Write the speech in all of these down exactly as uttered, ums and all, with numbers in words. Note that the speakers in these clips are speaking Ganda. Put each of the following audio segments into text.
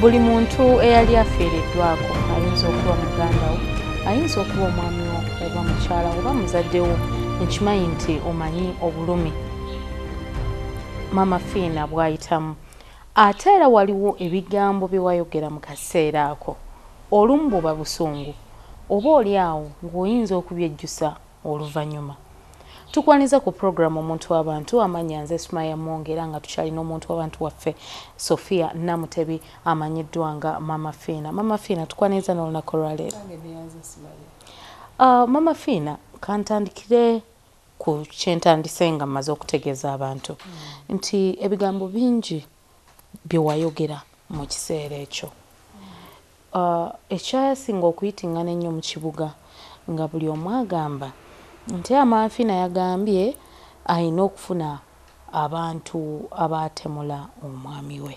buli muntu eyali afiiriddwako ayinza okuba muganda wo, ayinza okuba omwami wo oba mukyala oba muzaddewo, nkimanyi nti omanyi obulumi Maama Fiina bw'ayitamu. Ate era waliwo ebigambo bye wayogera mu kaseera ako, olumu buba busungu oba oli awo ng'oyinza okubyejjusa oluvannyuma. Tukwaniza ku programu Omuntu w'Abantu, amanya nze Sumaya Mwongera nga tukyalina omuntu w'abantu waffe Sophia Namutebi amanyiddwa nga Maama Fiina. Maama Fiina, tukwaniza n'olunaku lwaleero. Uh, Maama Fiina, kantandikire ku kyentandise nga mmaze okutegeeza abantu mm. nti ebigambo bingi bye wayogera mu kiseera ekyo. Uh, ekyasinga okuyitingana ennyo mu kibuga nga buli omu agamba nti Maama Fiina yagambye ayina okufuna abantu abaatemula omwami we.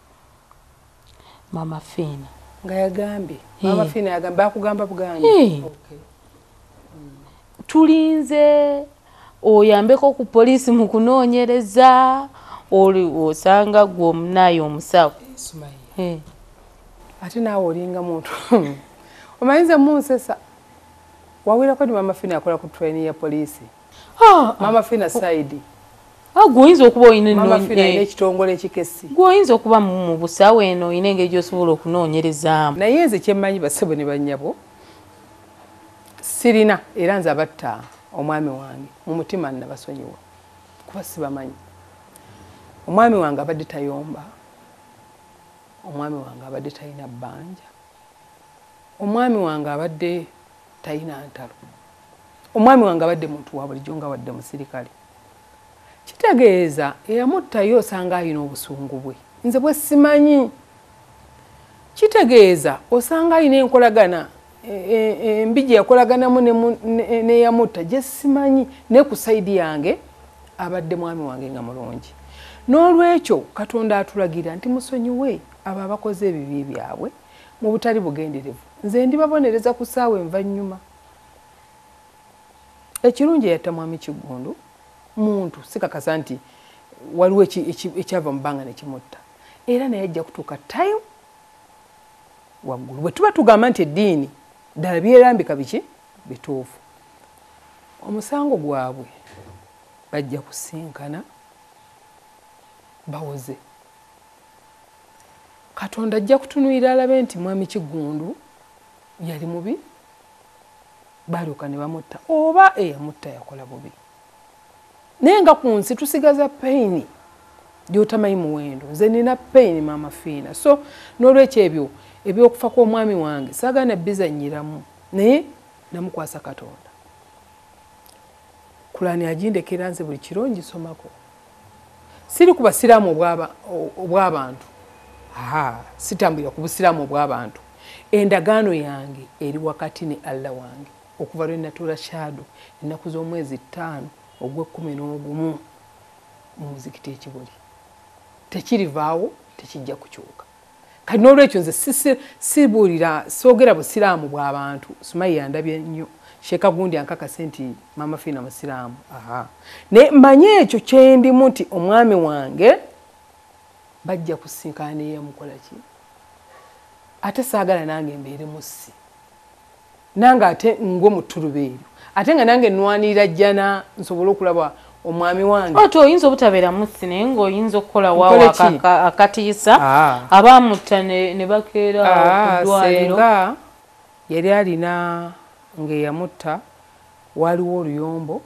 Maama Fiina nga yagambye hey. Maama Fiina yagambye bakugamba bugambi hey. okay. mm. tulinze oyambeko ku poliisi mu kunoonyereza oli osanga gwe omunaye omusawo hey. ate naawe olinga muntu omanyize munsesa wawirako ni Maama Fiina yakola ku train ya poliisi. ah, Maama Fiina side ah, gwoyinza okuba oyina Maama Fiina ine ekitongole ekikesi gwoyinza okuba mu busawo eno oyina engeri gy'osobola okunoonyerezaamu. Naye nze kyemmanyi basebo ne bannyabo sirina era nze abatta omwami wange mu mutima nnabasonyiwa kuba sibamanyi. Omwami wange abadde tayomba, omwami wange abadde talina bbanja, omwami wange abadde talina ntalo, omwami wange abadde muntu wa bulijjo nga wadde musirikale. Kitegeeza eyamuttayo osanga alina obusungu bwe, nze bwe simanyi. Kitegeeza osanga alina enkolagana embi gye yakolaganamu n'eyamutta gye simanyi, ne ku sayidi yange abadde mwami wange nga mulungi. N'olwekyo Katonda atulagira nti musonyiwe abo abakoze ebibi byabwe mu butali bugenderevu, nze ndibabonereza ku ssaawa envannyuma. Ekirungi yatta Mwami Kiggundu muntu sikakasa nti waliwo ekyava mu bbanga ne kimutta, era naye ajja kutuuka time waggulu. Bwe tuba tugamba nti eddiini ddala byerambika biki bituufu, omusango gwabwe bajja kusinkana bawoze. Katonda ajja kutunuira alabe nti Mwami Kiggundu yali mubi, balyoka ne bamutta, oba eyamutta yakola bubi. Naye nga ku nsi tusigaza payini gy'otamanyi muwendo. Nze nina payini Maama Fiina. So n'olwekyo ebyo ebyokufa kw'omwami wange saagaana bizannyiramu, naye namukwasa Katonda. Kulaani agindekera nze buli kiro ngisomako. Siri ku basiraamu obw'abantu, aha, sitambulira ku busiraamu obw'abantu. Endagaano yange eri wakati ne Allah wange okuva lwe natuula shaadu ennaku z'omwezi ttaano ogw'ekkumi n'ogumu mu muzikiti ekibuli. Tekirivaawo, tekijja kukyuka. Kati n'olwekyo nze sibuulira soogera busiraamu bw'abantu. Sumayi yandabye nnyo, Sheeka gundi ankakase nti Maama Fiina musiraamu. Aha. Ne manye ekyo kye ndimu nti omwami wange bajja kusinkana n'eyamukola ki. Ate saagala nange mbeere musi. Nange ate ngwe mu ttulubeeryo. Ate nga nange nnwanirira jjana nsobole okulaba omwami wange. Oto oyinza obutabeera musi naye ng'oyinza okukola waawo akatiisa abaamutta ne bakeera ku ddwaliro. Senga yali alina ng'eyamutta waliwo oluyombo,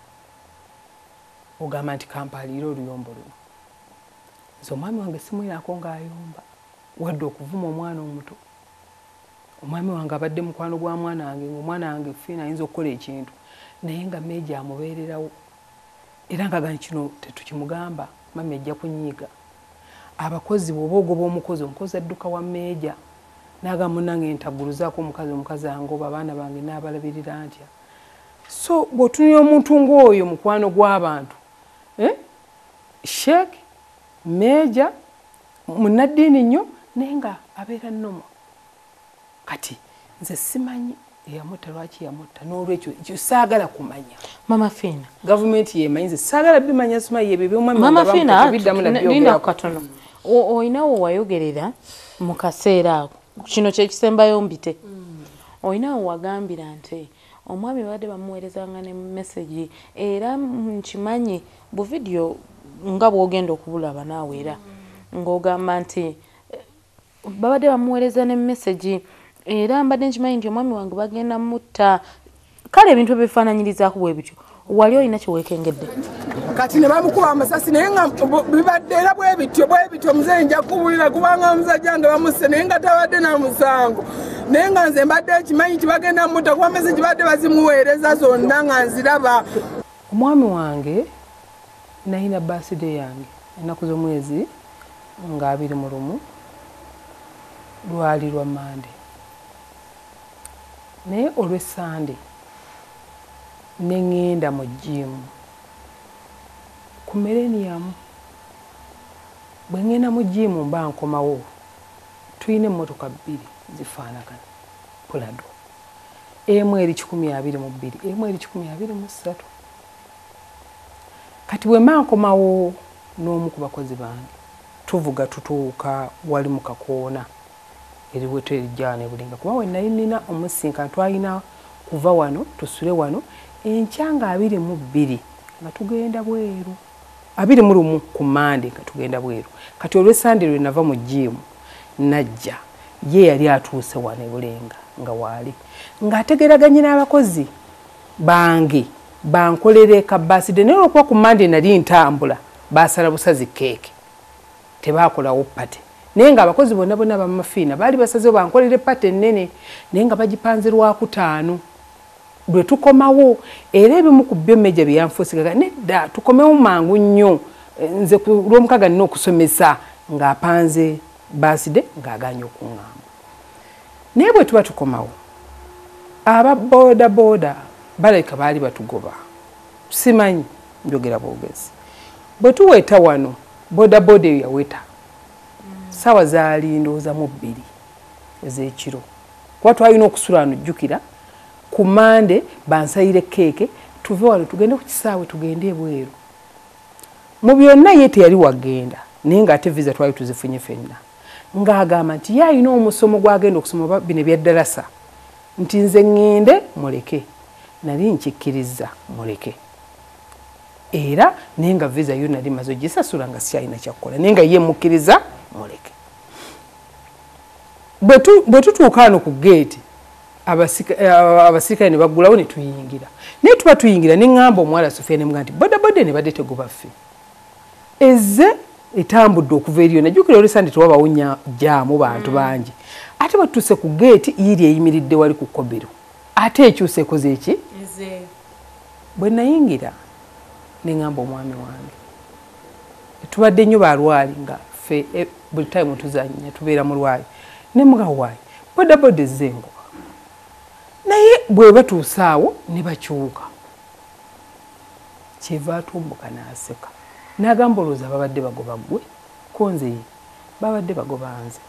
ogamba nti kampaliira oluyombo luno. Nze omwami wange simwirako ng'ayomba wadde okuvuma omwana omuto. Omwami wange abadde mukwano gwa mwana wange, ng'omwana wange Fiina ayinza okukola ekintu naye nga Meeja amubeererawo, era nga gani kino tetukimugamba mami ajja kunyiiga. Abakozi bw'oba ogoba omukozi, omukozi adduka wa Meeja n'agamba munnange ntaguluzaako omukazi, omukazi angoba abaana bange n'abalabirira ntya. So bw'otunira omuntu ng'oyo mukwano gw'abantu, eh? Sheikh Meeja munnaddiini nnyo naye nga abeera nnomo. Kati nze simanyi eyamutta lwaki yamutta, n'olwekyo ekyo saagala kumanya. Maama Fiina, gavumenti yemanyi, nze saagala bimanya. Sumayi ebyo by'omwami Maama Fiina linda katono. oyinawo wayogerera mu kaseera ako kino kyekisembayo mbite oyinawo wagambira nti omwami badde bamuweerezanga ne message era nkimanyi bu video nga bwogenda okubulaba naawe era ng'ogamba nti babadde bamuweereza ne message era mbadde nkimanyi nti omwami wange bagenda mutta kale ebintu ebifaananyirizaako bwe bityo wali olina kyeweekengedde kati ne bamukuba amasasi naye nga bibadde era bwe bityo bwe bityo muzeeyi nja kubuulira kubanga omusajja nga bamusse naye nga tabadde na musango naye nga nze mbadde ekimanyi nti bagenda mutta kuba message badde bazimuweereza zonna nga nziraba. Omwami wange nalina birthday yange ennaku z'omwezi nga abiri mu lumu lwali lwa Mande naye olw'Essande ne ŋŋenda mu jimu ku millennium bwe ŋŋenda mu jimu mba nkomawo tulina emmotoka bbiri zifaanagana Pulado emu eri kikumi abiri mu bbiri emu eri kikumi abiri mu ssatu kati bwe mba nkomawo n'omu ku bakozi bange tuvuga tutuuka wali mu kakoona eriweto erijjana ebulinga kuba we nali nina omusinka twalina kuva wano tusule wano enkya nga abiri mu bbiri nga tugenda bweru abiri mu lumu ku Mande nga tugenda bweru kati olw'Essande lwe nava mu jimu najja ye yali atuuse wano ebulenga nga waali ng'ategeraganye n'abakozi bange bankolere ka birthday naye olwokuba ku Mande nali ntambula baasala busazi keeke tebaakolawo pate naye nga abakozi bonna bonna Maama Fiina baali basazeho bankolere pate ennene naye nga bagipanze lwakutaano lwe tukomawo era ebimu ku byomeja byanfuusigaga nedda tukomewo mangu nnyo nze ku lw'omukaga nina okusomesa ng'apanze birthday ng'aganye okuŋŋamba naye bwe tuba tukomawo aba booda booda balabika baali batugoba simanyi njogera bwogezi bwe tuweeta wano booda booda eyo yaweta sawa zaali ndowooza mu bbiri ez'ekiro kuba twalina okusula wano jjukira ku Mande bansayire keeke tuve wano tugende ku kisaawe tugende ebweru mu byonna ye teyali wagenda naye ng'ate visa twali tuzifunye ffenna ng'agamba nti ye alina omusomo gw'agenda okusoma bino ebyaddalasa nti nze ŋŋende muleke nali nkikkiriza muleke era naye nga visa yo nali maze ogisasula nga sikyalina kyakkola naye nga ye mukkiriza muleke bwe tutuuka wano ku geeti abasirikale ne baggulawo ne tuyingira naye tuba tuyingira ne ŋŋamba omuwala Sophia ne muga nti bodaboda ne badde tegubaffe ezze etambudde okuva eriyo najjukira olw'Essande tewabawo jaamu bantu bangi ate bwe tutuuse ku geeti yiri eyimiridde wali ku kkobero ate ekyusa ekoze eki bwe nayingira ne ŋŋamba omwami wange tubadde nnyo balwali nga ffe buli time tuzannya tubeera mu lwali ne mugawaayi bodaboda ezzengo naye bwe batuuse awo ne bakyuka kyeva atumbuka n'aseka n'agamba olowooza babadde bagoba ggwe ko nze babadde bagoba nze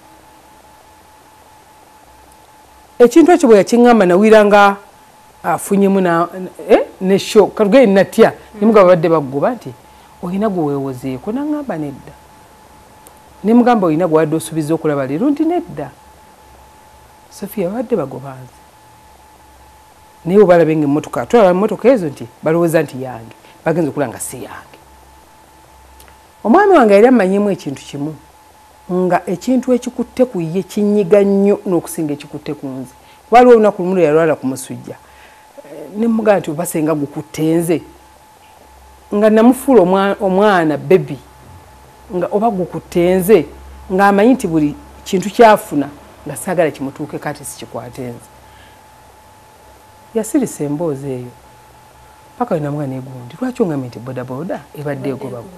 ekintu ekyo bwe yakiŋŋamba nawira nga afunyemu nesho katugende natya nemuga babadde bagoba nti olina gwe weewozeeko naŋŋamba nedda nemugamba olina gwe wadde osuubiza okulaba leero nti nedda Sophia babadde bagoba nze naye obalabe nga emmotoka tulaba emmotoka ezo nti balowooza nti yange bagenza okula nga si yange omwami wange yali amanyemu ekintu kimu nga ekintu ekikutte ku ye kinyiga nnyo n'okusinga ekikutte ku nze waliwo olunaku lumu lwe yalwala ku musujja ne mugamba nti obasenga gukutte nze nga namufuula omwana bebi nga oba gukutte nze ng'amanyi nti buli kintu kyafuna nga saagala kimutuuke kati sikikwate nze yasirisa emboozi eyo paka wena mwana egundi lwaki ongamye nti bodaboda ebadde egobago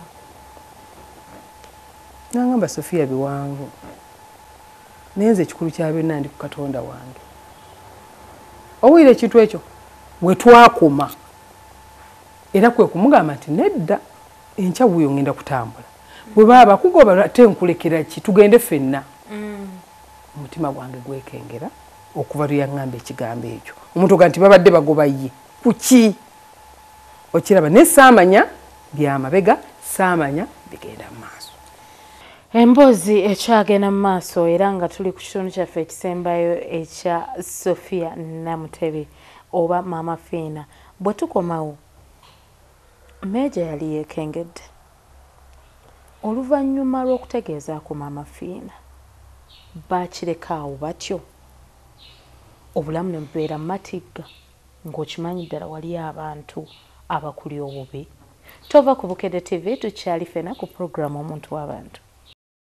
nangamba Sophia biwangu naye nze ekikulu kya byonna ndi ku Katonda wange owulira ekintu ekyo we twakoma era kwe kumugamba nti nedda enkya wuuyo ngenda kutambula bwe baba bakugoba ate nkulekera ki tugende ffenna omutima gwange gwekengera okuva luyaŋŋamba ekigambo ekyo omuntu ga nti babadde bagoba ye kuki okiraba ne saamanya byamabega saamanya bigenda mu maaso Emboozi ekyagenda mu maaso era nga tuli ku kitundu kyaffe ekisembayo ekya Sophia Namutebe oba Maama Fiina. Bwe tukomawo Meeja yali yeekengedde oluvannyuma lw'okutegeeza ku Maama Fiina baakireka awo batyo obulamu ne bubeera matigga ng'okimanyi ddala waliyo abantu abakuli obubi. Tova ku Bukedde T V tukyali fena ku puroguramu Omuntu w'abantu.